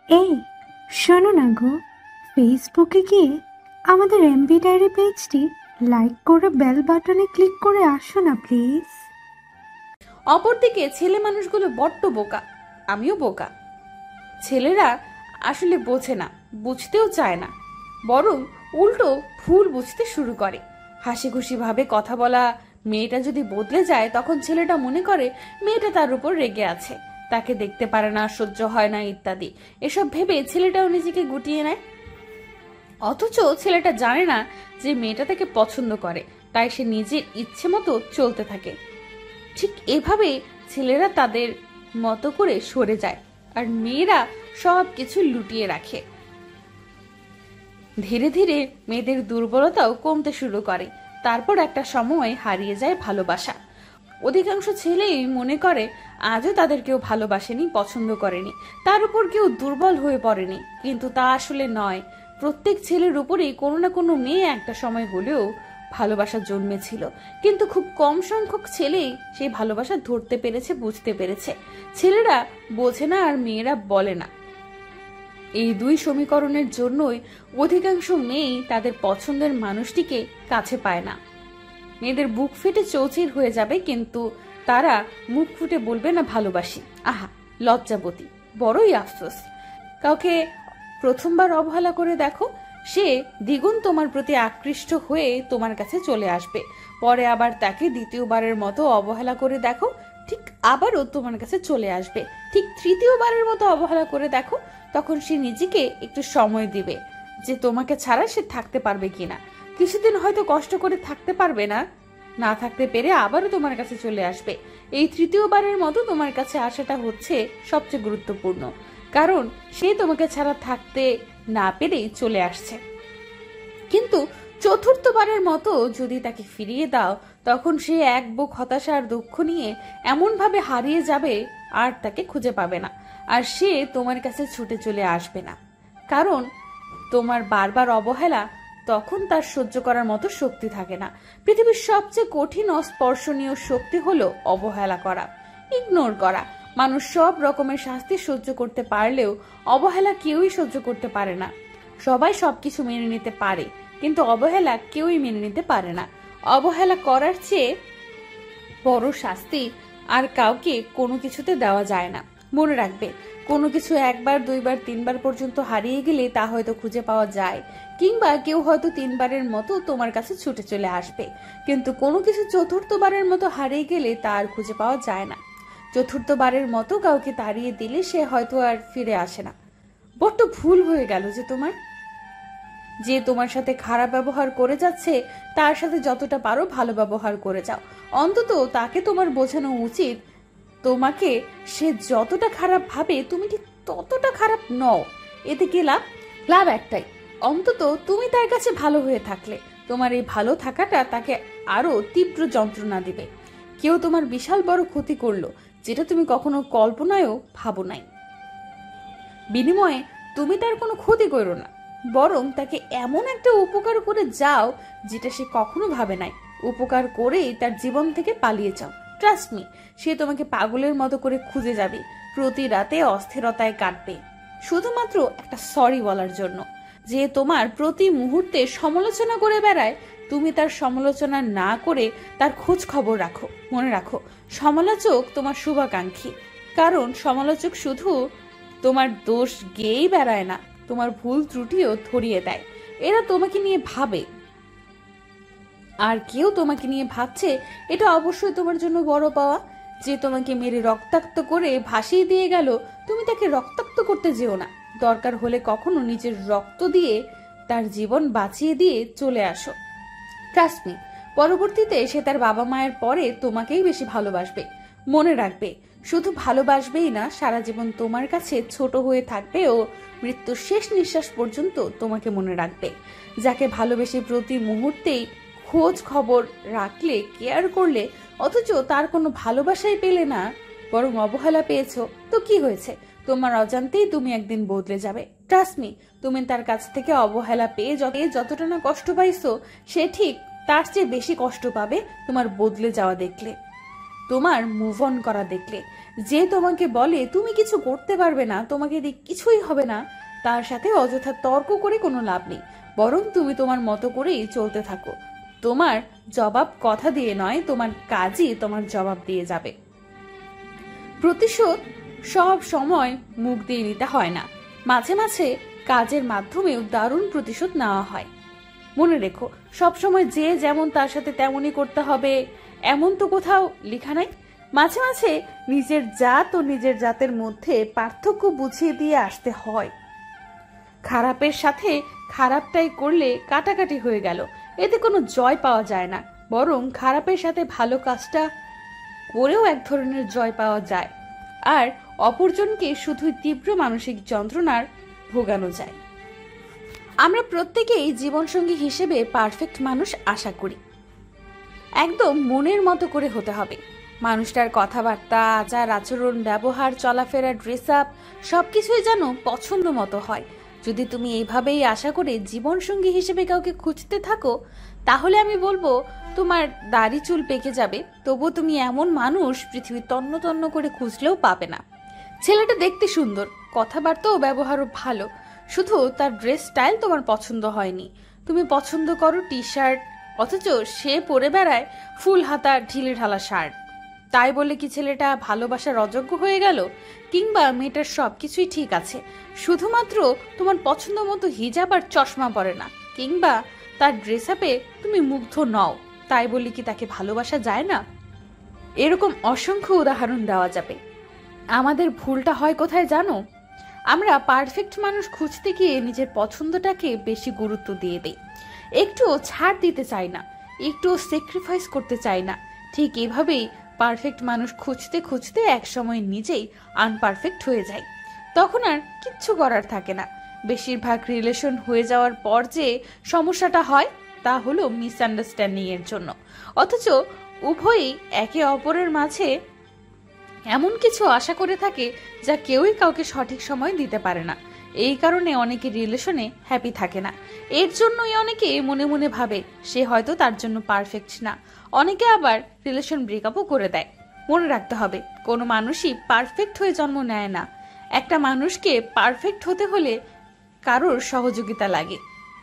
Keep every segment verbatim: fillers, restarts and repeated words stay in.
এই শোনো না গো, ফেসবুকে গিয়ে আমাদের এমবি ডায়েরি পেজটি লাইক করে বেল বাটনে ক্লিক করে আসো না প্লিজ। অপরদিকে ছেলে মানুষগুলো বড্ড বোকা, আমিও বোকা। ছেলেরা আসলে বোঝে না, বুঝতেও চায় না, বরং উল্টো ভুল বুঝতে শুরু করে। হাসি খুশি ভাবে কথা বলা মেয়েটা যদি বদলে যায়, তখন ছেলেটা মনে করে মেয়েটা তার উপর রেগে আছে, তাকে দেখতে পারে না, সহ্য হয় না ইত্যাদি। এসব ভেবে ছেলেটাও নিজেকে গুটিয়ে নেয়। অথচ ছেলেটা জানে না যে মেয়েটা তাকে পছন্দ করে, তাই সে নিজের ইচ্ছে মতো চলতে থাকে। ঠিক এভাবে ছেলেরা তাদের মতো করে সরে যায়, আর মেয়েরা সব কিছু লুটিয়ে রাখে। ধীরে ধীরে মেয়েদের দুর্বলতাও কমতে শুরু করে। তারপর একটা সময় হারিয়ে যায় ভালোবাসা। অধিকাংশ ছেলেই মনে করে আজও তাদের কেউ ভালোবাসেনি, পছন্দ করেনি, তার উপর কেউ দুর্বল হয়ে পড়েনি। কিন্তু তা আসলে নয়। প্রত্যেক ছেলের উপরেই কোনো না কোনো মেয়ে একটা সময় হলেও ভালোবাসা জন্মেছিল, কিন্তু খুব কম সংখ্যক ছেলেই সেই ভালোবাসা ধরতে পেরেছে, বুঝতে পেরেছে। ছেলেরা বোঝে না আর মেয়েরা বলে না। এই দুই সমীকরণের জন্যই অধিকাংশ মেয়েই তাদের পছন্দের মানুষটিকে কাছে পায় না। মেয়েদের বুক ফেটে চৌচির হয়ে যাবে, কিন্তু তারা মুখ ফুটে বলবে না ভালোবাসি। আহা, লজ্জাবতী, বড়ই আফসোস। কাউকে প্রথমবার অবহেলা করে দেখো, সে দ্বিগুণ তোমার প্রতি আকৃষ্ট হয়ে তোমার কাছে চলে আসবে। পরে আবার তাকে দ্বিতীয়বারের মতো অবহেলা করে দেখো, ঠিক আবারও তোমার কাছে চলে আসবে। ঠিক তৃতীয়বারের মতো অবহেলা করে দেখো, তখন সে নিজেকে একটু সময় দিবে যে তোমাকে ছাড়া সে থাকতে পারবে কিনা। কিছুদিন হয়তো কষ্ট করে থাকতে পারবে না, না থাকতে পেরে আবারও তোমার কাছে চলে আসবে। এই তৃতীয়বারের মতো তোমার কাছে আসাটা হচ্ছে সবচেয়ে গুরুত্বপূর্ণ, কারণ সে তোমাকে ছাড়া থাকতে না পেরেই চলে আসছে। কিন্তু চতুর্থবারের মতো যদি তাকে ফিরিয়ে দাও, তখন সে এক বুক হতাশা আর দুঃখ নিয়ে এমন ভাবে হারিয়ে যাবে আর তাকে খুঁজে পাবে না। আর সে তোমার কাছে ছুটে চলে আসবে না, কারণ তোমার বারবার অবহেলা তখন তার সহ্য করার মতো শক্তি থাকে না। পৃথিবীর সবচেয়ে কঠিন অস্পর্শনীয় শক্তি হলো অবহেলা করা, ইগনোর করা। মানুষ সব রকমের শাস্তি সহ্য করতে পারলেও অবহেলা কেউই সহ্য করতে পারে না। সবাই সবকিছু মেনে নিতে পারে, কিন্তু অবহেলা কেউই মেনে নিতে পারে না। অবহেলা করার চেয়ে বড় শাস্তি আর কাউকে কোনো কিছুতে দেওয়া যায় না। মনে রাখবে, কোনো কিছু একবার, দুইবার, তিনবার পর্যন্ত হারিয়ে গেলে তা হয়তো খুঁজে পাওয়া যায়, কিংবা কেউ হয়তো তিনবারের মতো তোমার কাছে ছুটে চলে আসবে। কিন্তু কোনো কিছু চতুর্থবারের মতো হারিয়ে গেলে তা আর খুঁজে পাওয়া যায় না। চতুর্থবারের মতো কাউকে তাড়িয়ে দিলে সে হয়তো আর ফিরে আসে না। বড্ড ভুল হয়ে গেল যে তোমার। যে তোমার সাথে খারাপ ব্যবহার করে যাচ্ছে, তার সাথে যতটা পারো ভালো ব্যবহার করে যাও। অন্তত তাকে তোমার বোঝানো উচিত, তোমাকে সে যতটা খারাপ ভাবে তুমি ঠিক ততটা খারাপ নও। এতে কি লাভ? লাভ একটাই, অন্তত তুমি তার কাছে ভালো হয়ে থাকলে তোমার এই ভালো থাকাটা তাকে আরো তীব্র যন্ত্রণা দিবে। কেউ তোমার বিশাল বড় ক্ষতি করলো, যেটা তুমি কখনো কল্পনায়ও ভাবো নাই। বিনিময়ে তুমি তার কোনো ক্ষতি করো না, বরং তাকে এমন একটা উপকার করে যাও যেটা সে কখনো ভাবে নাই। উপকার করেই তার জীবন থেকে পালিয়ে যাও। ট্রাস্ট মি, সে তোমাকে পাগলের মতো করে খুঁজে যাবে, প্রতি রাতে অস্থিরতায় কাটবে, শুধুমাত্র একটা সরি বলার জন্য। যে তোমার প্রতি মুহূর্তে সমালোচনা করে বেড়ায়, তুমি তার সমালোচনা না করে তার খোঁজ খবর রাখো। মনে রাখো, সমালোচক তোমার শুভাকাঙ্ক্ষী, কারণ সমালোচক শুধু তোমার দোষ গেয়েই বেড়ায় না, তোমার ভুল ত্রুটিও ধরিয়ে দেয়। এরা তোমাকে নিয়ে ভাবে, আর কেউ তোমাকে নিয়ে ভাবছে, এটা অবশ্যই তোমার জন্য বড় পাওয়া। যে তোমাকে মেরে রক্তাক্ত করে ভাসিয়ে দিয়ে গেল, তুমি তাকে রক্তাক্ত করতে যেও না। দরকার হলে কখনো নিজের রক্ত দিয়ে তার জীবন বাঁচিয়ে দিয়ে চলে আসো। ট্রাস্ট মি, পরবর্তীতে সে তার বাবা মায়ের পরে তোমাকেই বেশি ভালোবাসবে। মনে রাখবে, শুধু ভালোবাসবেই না, সারা জীবন তোমার কাছে ছোট হয়ে থাকবে ও মৃত্যুর শেষ নিঃশ্বাস পর্যন্ত তোমাকে মনে রাখবে। যাকে ভালোবেসে প্রতি মুহূর্তেই খোঁজ খবর রাখলে, কেয়ার করলে, অথচ তার কোনো ভালোবাসাই পেলে না, বরং অবহেলা পেয়েছো, তো কি হয়েছে? তোমার অজান্তেই তুমি একদিন বদলে যাবে। ট্রাস্ট মি, তুমি তার কাছ থেকে অবহেলা পেয়ে যতটা না কষ্ট পাইছো, সে ঠিক তার চেয়ে বেশি কষ্ট পাবে তোমার বদলে যাওয়া দেখলে। তোমার মুভ অন করা দেখলে। যে তোমাকে বলে তুমি কিছু করতে পারবে না, তোমাকে দিয়ে কিছুই হবে না, তার সাথে অযথা তর্ক করে কোনো লাভ নেই। বরং তুমি তোমার মতো করেই চলতে থাকো। তোমার জবাব কথা দিয়ে নয়, তোমার কাজই তোমার জবাব দিয়ে যাবে। প্রতিশোধ সব সময় মুখ দিয়ে নিতে হয় না, মাঝে মাঝে কাজের মাধ্যমেও দারুণ প্রতিশোধ নেওয়া হয়। মনে রেখো, সবসময় যে যেমন তার সাথে তেমনই করতে হবে এমন তো কোথাও লেখা নাই। মাঝে মাঝে নিজের জাত ও নিজের জাতের মধ্যে পার্থক্য বুঝিয়ে দিয়ে আসতে হয়। খারাপের সাথে খারাপটাই করলে কাটাকাটি হয়ে গেল, এতে কোনো জয় পাওয়া যায় না। বরং খারাপের সাথে ভালো কাজটা করেও এক ধরনের জয় পাওয়া যায়, আর অপরজনকে শুধুই তীব্র মানসিক যন্ত্রণার ভোগানো যায়। আমরা প্রত্যেকেই জীবনসঙ্গী হিসেবে পারফেক্ট মানুষ আশা করি। একদম মনের মতো করে হতে হবে। মানুষটার কথাবার্তা, আচার আচরণ, ব্যবহার, চলাফেরা, ড্রেস আপ সবকিছুই যেন পছন্দ মতো হয়। যদি তুমি এইভাবেই আশা করে জীবনসঙ্গী হিসেবে কাউকে খুঁজতে থাকো, তাহলে আমি বলবো তোমার দাড়ি চুল পেকে যাবে, তবুও তুমি এমন মানুষ পৃথিবী তন্ন তন্ন করে খুঁজলেও পাবে না। ছেলেটা দেখতে সুন্দর, কথাবার্তা ও ব্যবহারও ভালো, শুধু তার ড্রেস স্টাইল তোমার পছন্দ হয়নি। তুমি পছন্দ করো টি শার্ট, অথচ সে পরে বেড়ায় ফুল হাতা ঢিলে ঢালা শার্ট। তাই বলে কি ছেলেটা ভালোবাসার অযোগ্য হয়ে গেল? কিংবা মেয়েটার সবকিছুই ঠিক আছে, শুধুমাত্র তোমার পছন্দ মতো হিজাব আর চশমা পরে না, কিংবা তার ড্রেস আপে তুমি মুগ্ধ নও, তাই বলে কি তাকে ভালোবাসা যায় না? এরকম অসংখ্য উদাহরণ দেওয়া যাবে। আমাদের ভুলটা হয় কোথায় জানো? আমরা পারফেক্ট মানুষ খুঁজতে গিয়ে নিজের পছন্দটাকে বেশি গুরুত্ব দিয়ে দেই, একটুও ছাড় দিতে চাই না, একটুও স্যাক্রিফাইস করতে চাই না। ঠিক এভাবেই পারফেক্ট মানুষ খুঁজতে খুঁজতে একসময় নিজেই আনপারফেক্ট হয়ে যায়। তখন আর কিচ্ছু করার থাকে না। বেশিরভাগ রিলেশন হয়ে যাওয়ার পর যে সমস্যাটা হয় তা হলো মিসআন্ডারস্ট্যান্ডিং এর জন্য, অথচ উভয়ই একে অপরের মাঝে এমন কিছু আশা করে থাকে যা কেউই কাউকে সঠিক সময় দিতে পারে না। এই কারণে অনেকে রিলেশনে হ্যাপি থাকে না। এর জন্যই অনেকে মনে মনে ভাবে সে হয়তো তার জন্য পারফেক্ট না। অনেকে আবার রিলেশন ব্রেকআপও করে দেয়। মনে রাখতে হবে, কোনো মানুষই পারফেক্ট হয়ে জন্ম নেয় না। একটা মানুষকে পারফেক্ট হতে হলে কারোর সহযোগিতা লাগে,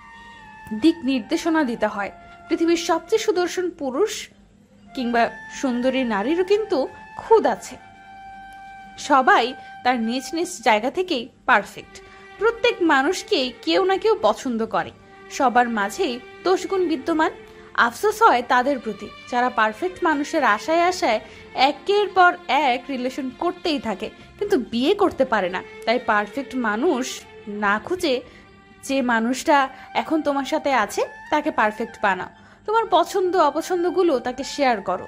দিক নির্দেশনা দিতে হয়। পৃথিবীর সবচেয়ে সুদর্শন পুরুষ কিংবা সুন্দরী নারীরও কিন্তু খুদ আছে। সবাই তার নিজ নিজ জায়গা থেকেই পারফেক্ট। প্রত্যেক মানুষকে কেউ না কেউ পছন্দ করে, সবার মাঝেই দোষগুণ বিদ্যমান। আফসোস হয় তাদের প্রতি যারা পারফেক্ট মানুষের আশায় আশায় একের পর এক রিলেশন করতেই থাকে কিন্তু বিয়ে করতে পারে না। তাই পারফেক্ট মানুষ না খুঁজে যে মানুষটা এখন তোমার সাথে আছে তাকে পারফেক্ট বানাও। তোমার পছন্দ অপছন্দগুলো তাকে শেয়ার করো।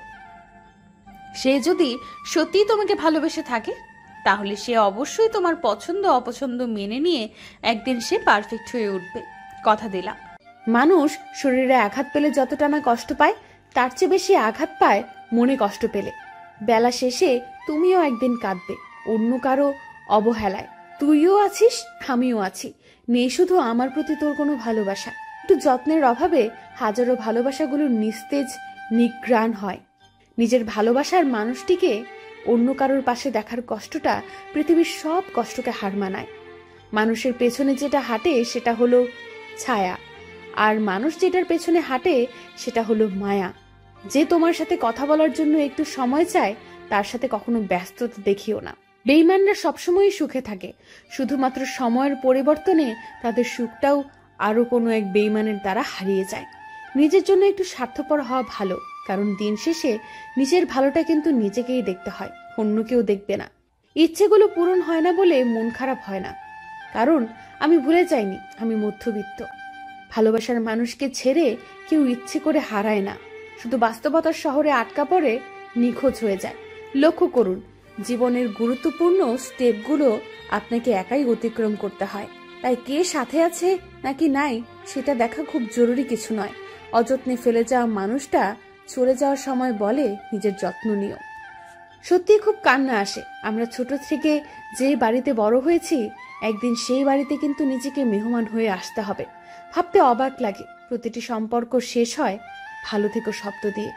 সে যদি সত্যি তোমাকে ভালোবেসে থাকে তাহলে সে অবশ্যই তোমার পছন্দ অপছন্দ মেনে নিয়ে একদিন সে পারফেক্ট হয়ে উঠবে, কথা দিলাম। মানুষ শরীরে আঘাত পেলে যতটা না কষ্ট পায় তার চেয়ে বেশি আঘাত পায় মনে কষ্ট পেলে। বেলা শেষে তুমিও একদিন কাঁদবে অন্য কারো অবহেলায়। তুইও আছিস, আমিও আছি, নেই শুধু আমার প্রতি তোর কোনো ভালোবাসা। একটু যত্নের অভাবে হাজারো ভালোবাসাগুলো নিস্তেজ নিগ্রাণ হয়। নিজের ভালোবাসার মানুষটিকে অন্য কারোর পাশে দেখার কষ্টটা পৃথিবীর সব কষ্টকে হার মানায়। মানুষের পেছনে যেটা হাঁটে সেটা হলো ছায়া, আর মানুষ যেটার পেছনে হাঁটে সেটা হলো মায়া। যে তোমার সাথে কথা বলার জন্য একটু সময় চায় তার সাথে কখনো ব্যস্ততা দেখিও না। বেঈমানরা সবসময়ই সুখে থাকে, শুধুমাত্র সময়ের পরিবর্তনে তাদের সুখটাও আরো কোনো এক বেঈমানের দ্বারা হারিয়ে যায়। নিজের জন্য একটু স্বার্থপর হওয়া ভালো, কারণ দিন শেষে নিজের ভালোটা কিন্তু নিজেকেই দেখতে হয়, অন্য কেউ দেখবে না। ইচ্ছেগুলো পূরণ হয় না বলে মন খারাপ হয় না, কারণ আমি ভুলে যাইনি আমি মধ্যবিত্ত। ভালোবাসার মানুষকে ছেড়ে কেউ ইচ্ছে করে হারায় না, শুধু বাস্তবতার শহরে আটকা পড়ে নিখোঁজ হয়ে যায়। লক্ষ্য করুন, জীবনের গুরুত্বপূর্ণ স্টেপগুলো আপনাকে একাই অতিক্রম করতে হয়। তাই কে সাথে আছে নাকি নাই সেটা দেখা খুব জরুরি কিছু নয়। অযত্নে ফেলে যাওয়া মানুষটা চলে যাওয়ার সময় বলে নিজের যত্ন নিও। সত্যি খুব কান্না আসে, আমরা ছোট থেকে যে বাড়িতে বড় হয়েছি একদিন সেই বাড়িতে কিন্তু নিজেকে মেহমান হয়ে আসতে হবে। ভাবতে অবাক লাগে, প্রতিটি সম্পর্ক শেষ হয় ভালো থেকো শব্দ দিয়ে।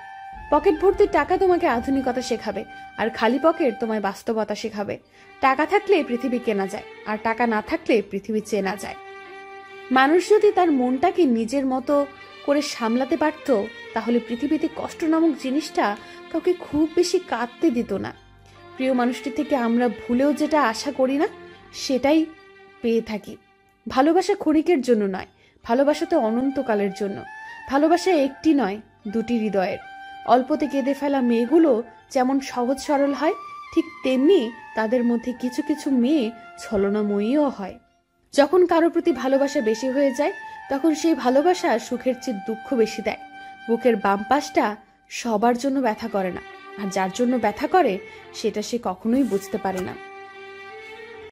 পকেট ভর্তি টাকা তোমাকে আধুনিকতা শেখাবে, আর খালি পকেট তোমায় বাস্তবতা শেখাবে। টাকা থাকলে পৃথিবী কেনা যায়, আর টাকা না থাকলে পৃথিবী চেনা যায়। মানুষ যদি তার মনটাকে নিজের মতো করে সামলাতে পারত, তাহলে পৃথিবীতে কষ্ট নামক জিনিসটা কাউকে খুব বেশি কাঁদতে দিত না। প্রিয় মানুষটি থেকে আমরা ভুলেও যেটা আশা করি না, সেটাই পেয়ে থাকি। ভালোবাসা ক্ষণিকের জন্য নয়, ভালোবাসা তো অনন্তকালের জন্য। ভালোবাসা একটি নয়, দুটি হৃদয়ের। অল্পতে কেঁদে ফেলা মেয়েগুলো যেমন সহজ সরল হয়, ঠিক তেমনি তাদের মধ্যে কিছু কিছু মেয়ে ছলনাময়ীও হয়। যখন কারো প্রতি ভালোবাসা বেশি হয়ে যায়, তখন সেই ভালোবাসা সুখের চেয়ে দুঃখ বেশি দেয়। বুকের বাম পাশটা সবার জন্য ব্যথা করে না, আর যার জন্য ব্যথা করে সেটা সে কখনোই বুঝতে পারে না।